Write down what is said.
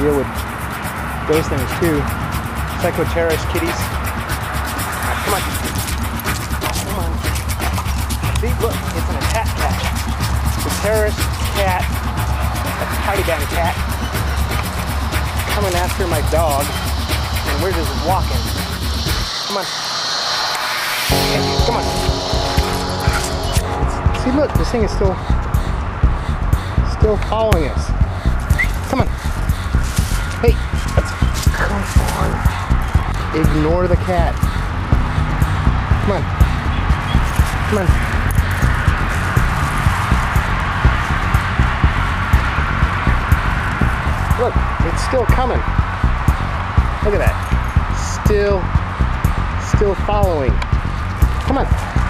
deal with those things too. Psychoterrorist kitties. Come on. Come on. See, look, it's an attack cat. The terrorist cat, a tiny bang cat, coming after my dog, and we're just walking. Come on. Come on. See, look, this thing is still following us. Come on. Hey, come on. Ignore the cat. Come on. Come on. Look, it's still coming. Look at that. Still following. Come on.